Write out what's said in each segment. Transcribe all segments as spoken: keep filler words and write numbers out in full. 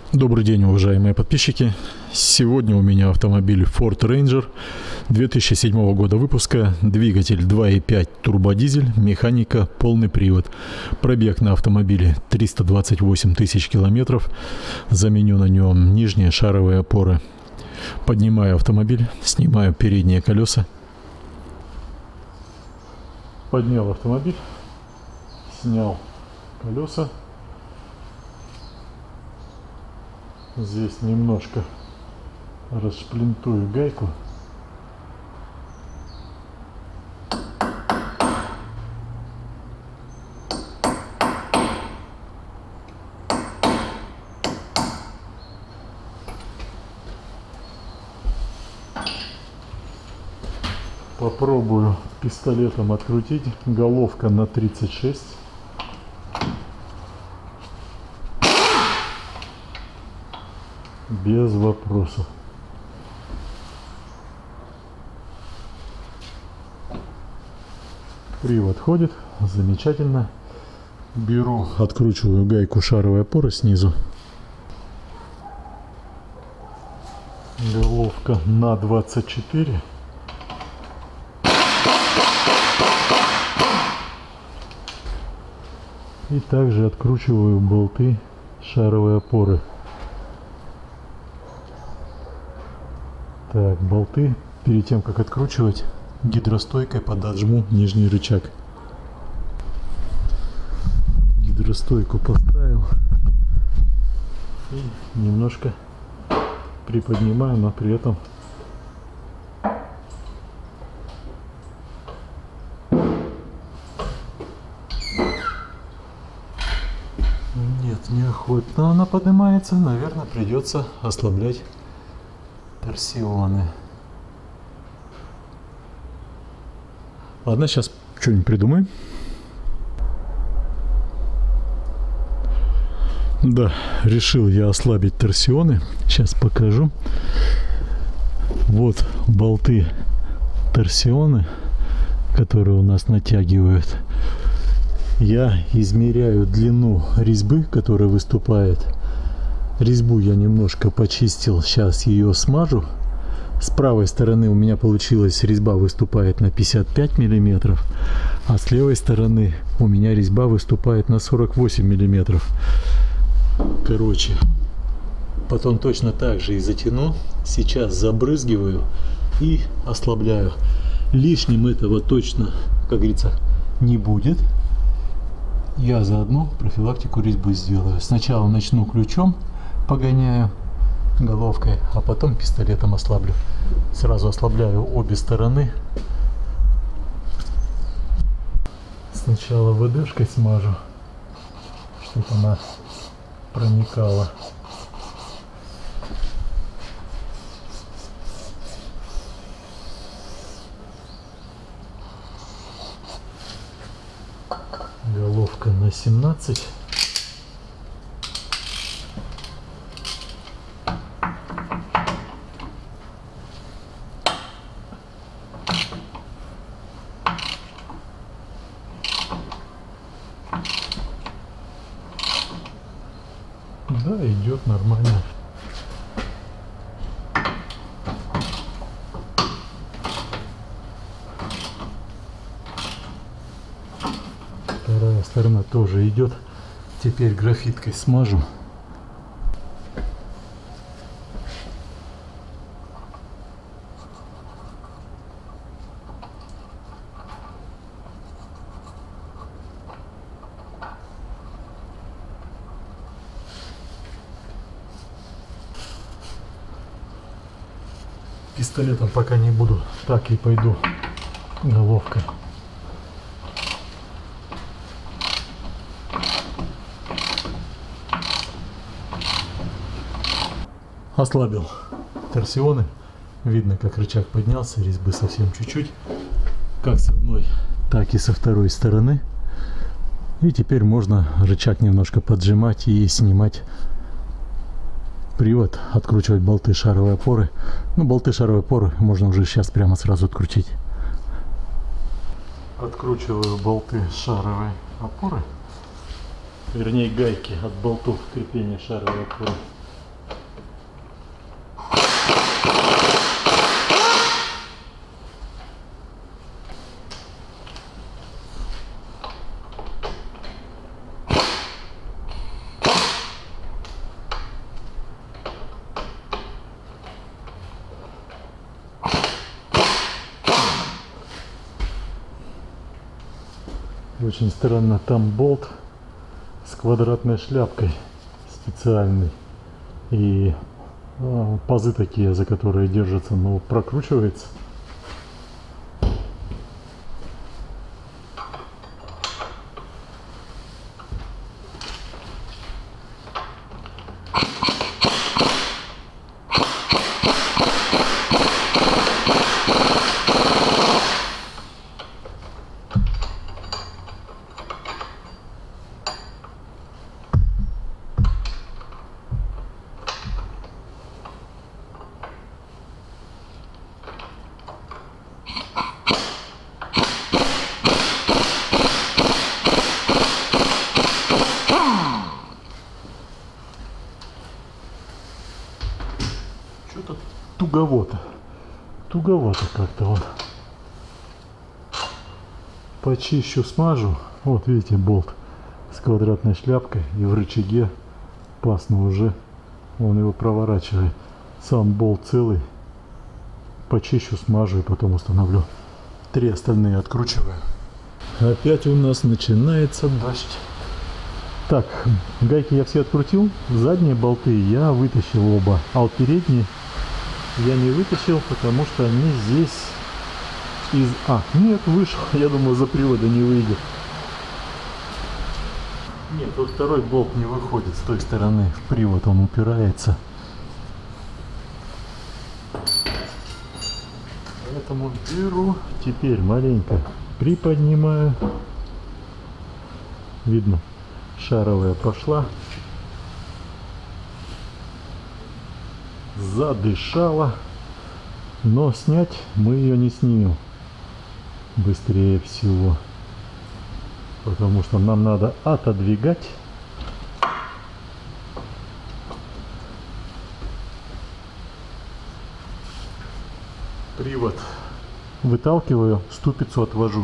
Добрый день, уважаемые подписчики. Сегодня у меня автомобиль Ford Ranger две тысячи седьмого года выпуска, двигатель два и пять турбодизель, механика, полный привод. Пробег на автомобиле триста двадцать восемь тысяч километров. Заменю на нем нижние шаровые опоры. Поднимаю автомобиль, снимаю передние колеса. Поднял автомобиль, снял колеса. Здесь немножко расшплинтую гайку. Попробую пистолетом открутить. Головка на тридцать шесть. Без вопросов. Привод ходит. Замечательно. Беру, откручиваю гайку шаровой опоры снизу. Головка на двадцать четыре. И также откручиваю болты шаровой опоры. Так, болты перед тем как откручивать, гидростойкой подожму нижний рычаг. Гидростойку поставил и немножко приподнимаю, но при этом нет, неохотно она поднимается. Наверное, придется ослаблять торсионы. Ладно, сейчас что-нибудь придумаем. Да, решил я ослабить торсионы. Сейчас покажу. Вот болты торсионы, которые у нас натягивают. Я измеряю длину резьбы, которая выступает. Резьбу я немножко почистил, сейчас ее смажу. С правой стороны у меня получилась резьба выступает на пятьдесят пять миллиметров, а с левой стороны у меня резьба выступает на сорок восемь миллиметров. Короче, потом точно так же и затяну. Сейчас забрызгиваю и ослабляю. Лишним этого точно, как говорится, не будет. Я заодно профилактику резьбы сделаю. Сначала начну ключом, погоняю головкой, а потом пистолетом ослаблю. Сразу ослабляю обе стороны. Сначала ВДшкой смажу, чтобы она проникала. Головка на семнадцать. Да, идет нормально. Вторая сторона тоже идет. Теперь графиткой смажу. Пистолетом пока не буду, так и пойду головкой. Ослабил торсионы. Видно, как рычаг поднялся, резьбы совсем чуть-чуть. Как с одной, так и со второй стороны. И теперь можно рычаг немножко поджимать и снимать привод, откручивать болты шаровой опоры. Ну, болты шаровой опоры можно уже сейчас прямо сразу открутить. Откручиваю болты шаровой опоры, вернее гайки от болтов крепления шаровой опоры. Очень странно, там болт с квадратной шляпкой специальный. И а, пазы такие, за которые держится, но прокручивается. Что-то туговато. Туговато как-то вот. Почищу, смажу. Вот видите, болт с квадратной шляпкой. И в рычаге пасно уже. Он его проворачивает. Сам болт целый. Почищу, смажу и потом установлю. Три остальные откручиваю. Опять у нас начинается дождь. Так, гайки я все открутил. Задние болты я вытащил оба. А вот передние я не вытащил, потому что они здесь из... А, нет, вышел. Я думал, за привода не выйдет. Нет, вот второй болт не выходит с той стороны. В привод он упирается. Поэтому беру. Теперь маленько приподнимаю. Видно, шаровая пошла. Задышала. Но снять мы ее не снимем быстрее всего. Потому что нам надо отодвигать. Привод выталкиваю, ступицу отвожу.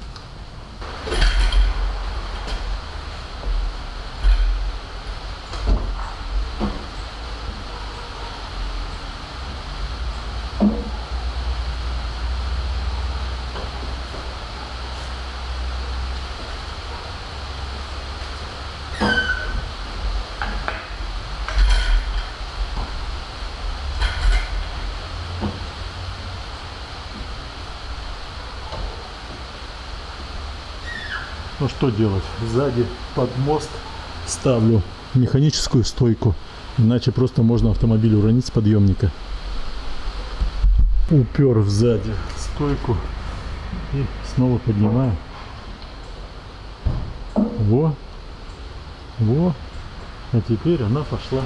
Ну что делать? Сзади под мост ставлю механическую стойку. Иначе просто можно автомобиль уронить с подъемника. Упер сзади стойку и снова поднимаю. Во. Во. А теперь она пошла.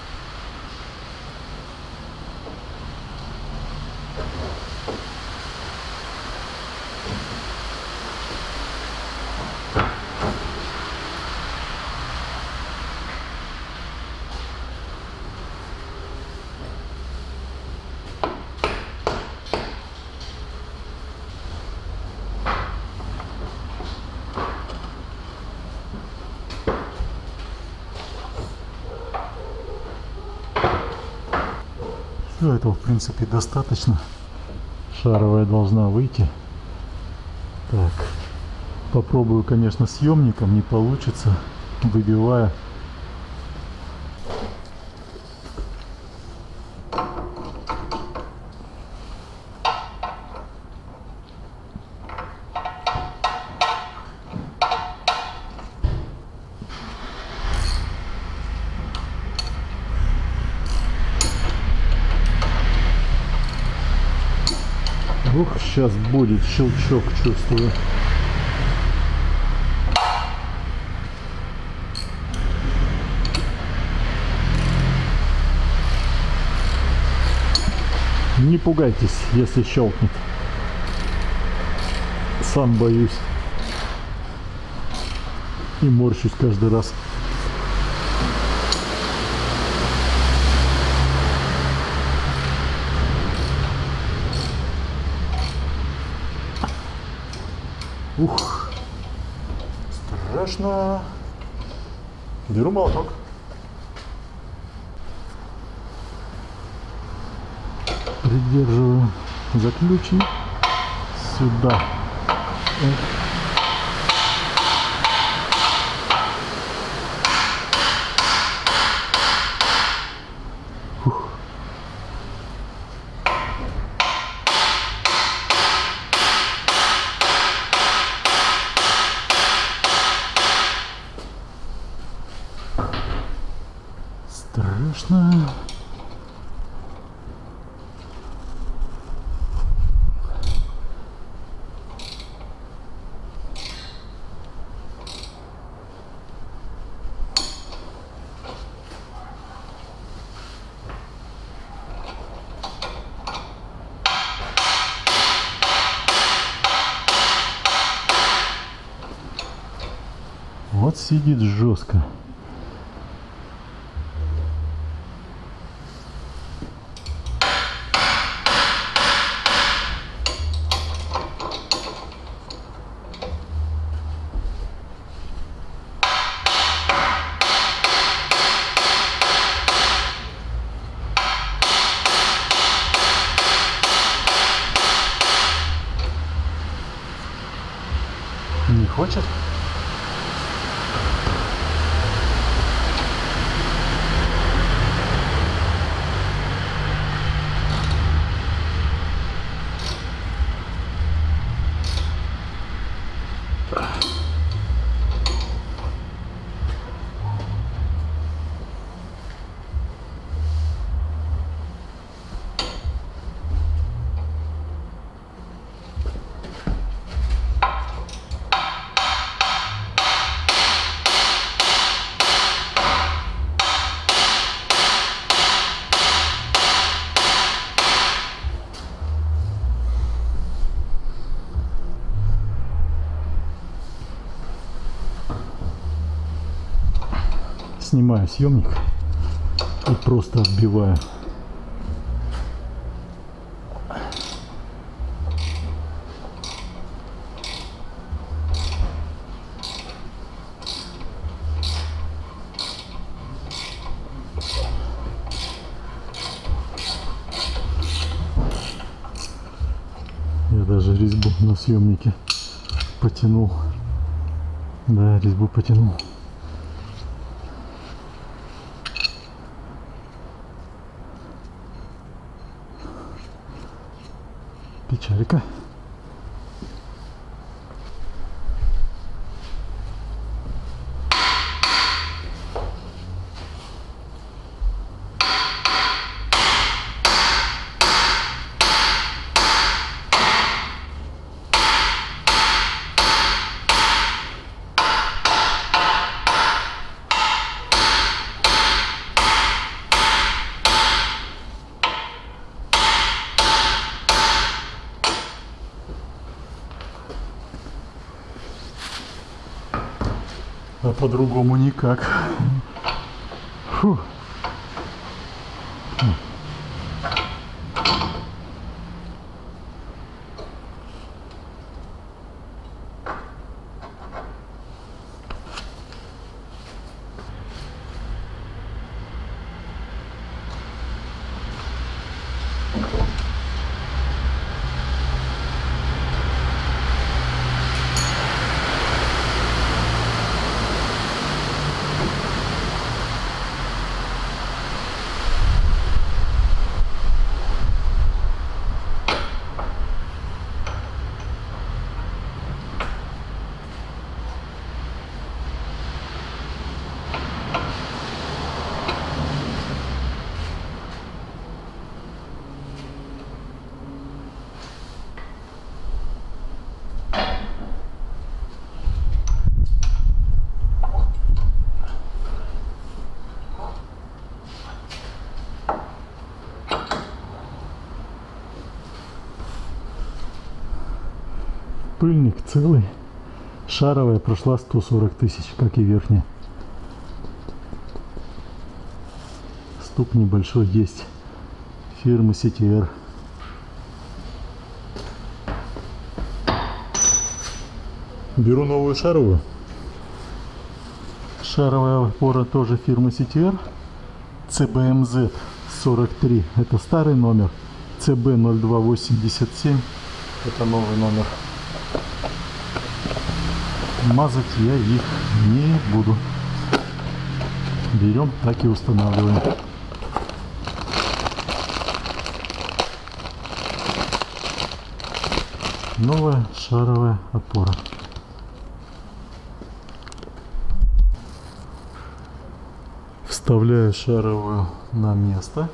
Все, этого в принципе достаточно. Шаровая должна выйти. Так, попробую, конечно, съемником, не получится, выбивая. Ух, сейчас будет щелчок, чувствую. Не пугайтесь, если щелкнет. Сам боюсь. И морщусь каждый раз. Ух, страшно. Беру молоток. Придерживаю за ключи сюда. Осторожно. Вот сидит жестко. Не хочет? Снимаю съемник и просто отбиваю. Я даже резьбу на съемнике потянул. Да, резьбу потянул. Печалька. А по-другому никак. Фу. Пыльник целый. Шаровая прошла сто сорок тысяч, как и верхняя. Стук небольшой есть. Фирмы си ти эр. Беру новую шаровую. Шаровая опора тоже фирмы си ти эр. си би эм зет сорок три. Это старый номер. си би ноль два восемьдесят семь. Это новый номер. Мазать я их не буду. Берем, так и устанавливаем. Новая шаровая опора. Вставляю шаровую на место.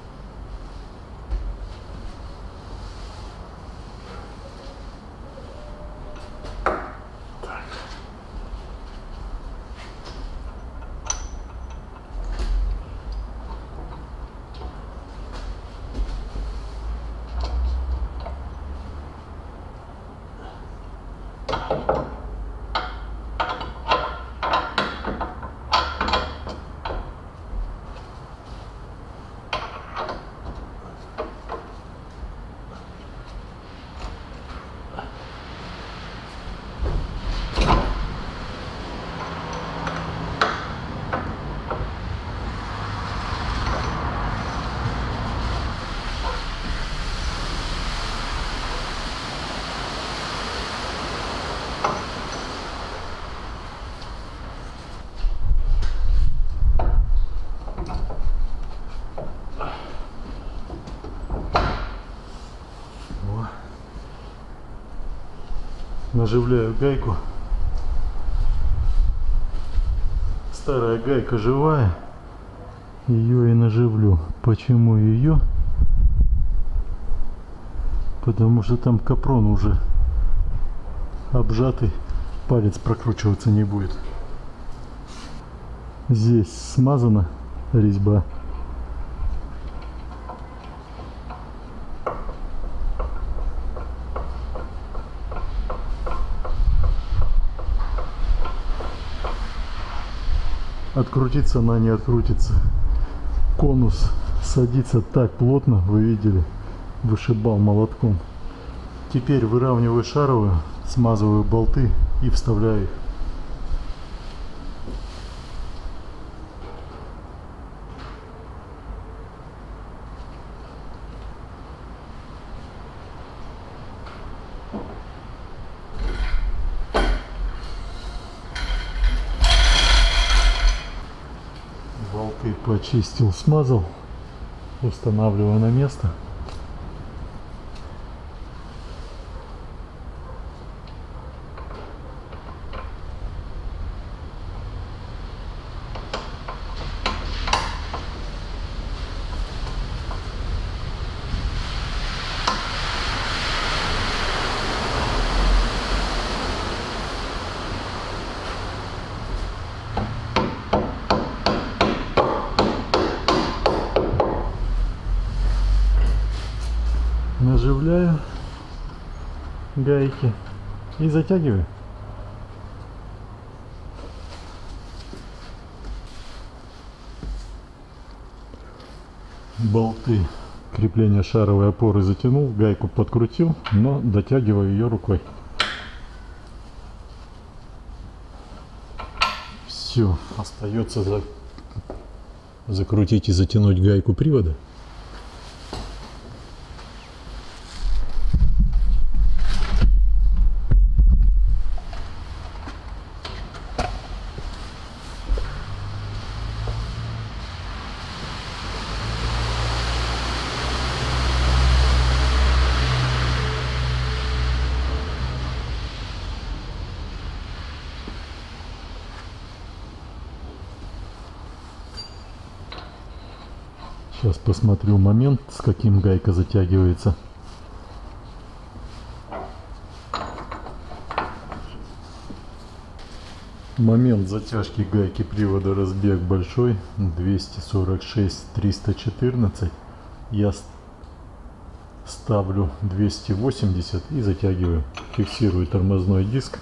Наживляю гайку. Старая гайка живая. Ее и наживлю. Почему ее? Потому что там капрон уже обжатый. Палец прокручиваться не будет. Здесь смазана резьба. Открутиться она не открутится. Конус садится так плотно, вы видели, вышибал молотком. Теперь выравниваю шаровую, смазываю болты и вставляю их. Болты почистил, смазал, устанавливаю на место. Наживляю гайки и затягиваю. Болты крепления шаровой опоры затянул, гайку подкрутил, но дотягиваю ее рукой. Все, остается за... закрутить и затянуть гайку привода. Сейчас посмотрю момент, с каким гайка затягивается. Момент затяжки гайки привода разбег большой, двести сорок шесть триста четырнадцать. Я ставлю двести восемьдесят и затягиваю. Фиксирую тормозной диск.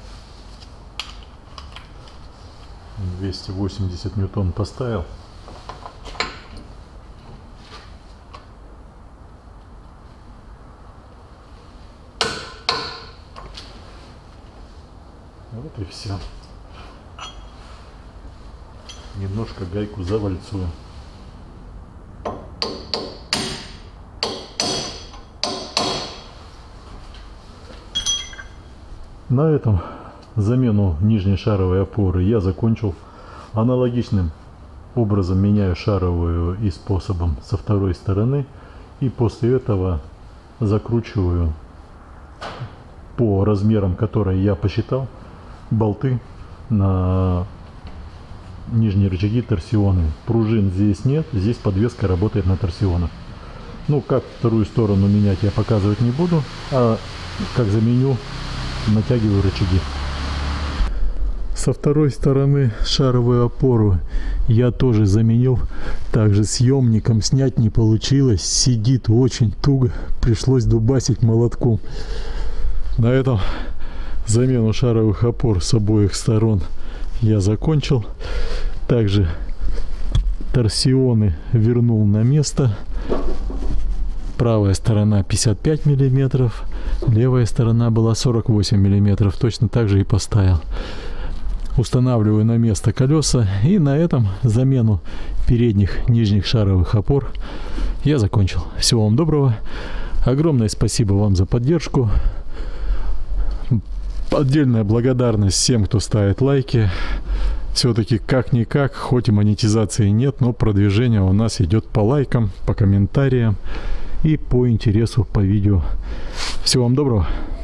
двести восемьдесят ньютон поставил. Вот и все. Немножко гайку завальцую. На этом замену нижней шаровой опоры я закончил. Аналогичным образом меняю шаровую и способом со второй стороны. И после этого закручиваю по размерам, которые я посчитал, болты на нижние рычаги торсионы. Пружин здесь нет, здесь подвеска работает на торсионах. Ну, как вторую сторону менять я показывать не буду, а как заменю, натягиваю рычаги. Со второй стороны шаровую опору я тоже заменил. Также съемником снять не получилось. Сидит очень туго. Пришлось дубасить молотком. На этом замену шаровых опор с обоих сторон я закончил. Также торсионы вернул на место. Правая сторона пятьдесят пять миллиметров. Левая сторона была сорок восемь миллиметров. Точно так же и поставил. Устанавливаю на место колеса, и на этом замену передних нижних шаровых опор я закончил. Всего вам доброго. Огромное спасибо вам за поддержку. Отдельная благодарность всем, кто ставит лайки. Все-таки как-никак, хоть и монетизации нет, но продвижение у нас идет по лайкам, по комментариям и по интересу по видео. Всего вам доброго.